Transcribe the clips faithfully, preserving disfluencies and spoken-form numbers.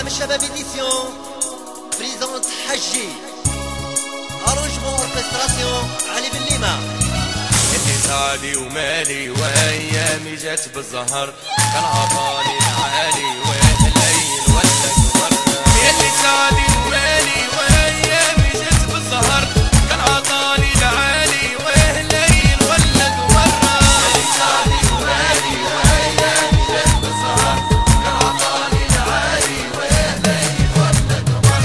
عالم الشباب اديسيون بريزونت حجي اروجمون اوركستراسيون علي بن ليما. انت سعدي ومالي وايامي جات بالزهر كان عطاني العالي والليل ولا قمر. يلي سعدي ومالي وايامي جات بالزهر كان عطاني العالي والليل ولا قمر. يلي سعدي ومالي وايامي جات بالزهر كان عطاني العالي والليل ولا قمر.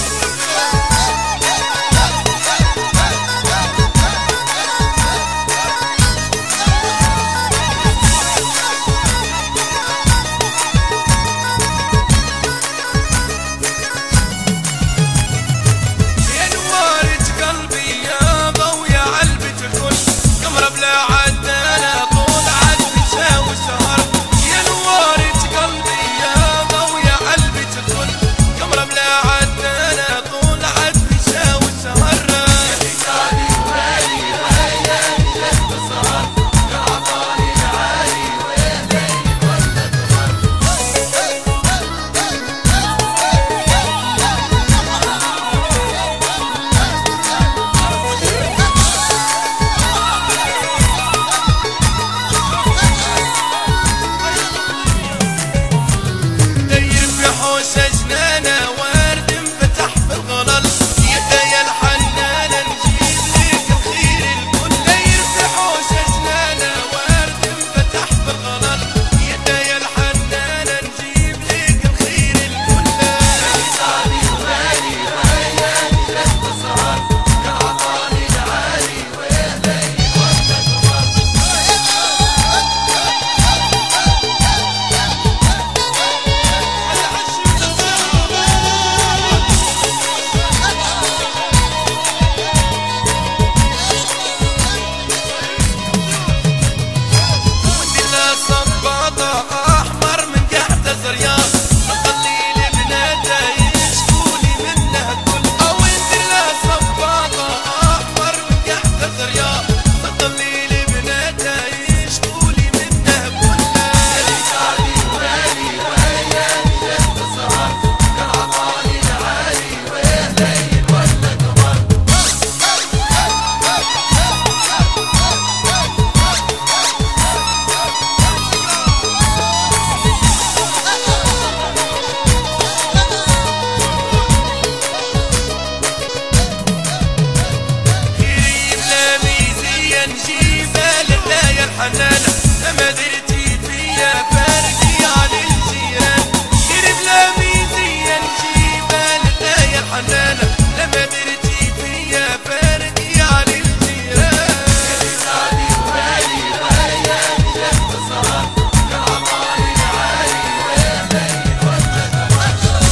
حنانة لما درتي فيا فارقي عن الجيران. قرب لا ميزيا جيبان لا يا الحنانة لما درتي فيا فارقي عن الجيران. يلي سعدي ومالي وايامي جات بالزهر كان عطاني العالي والليل ولا قمر.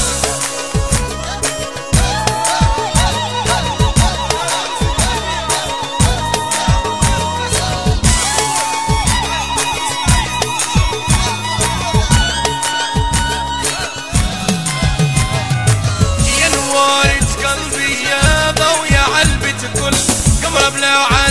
قلبي يا ضويا علبة كل قمر بلا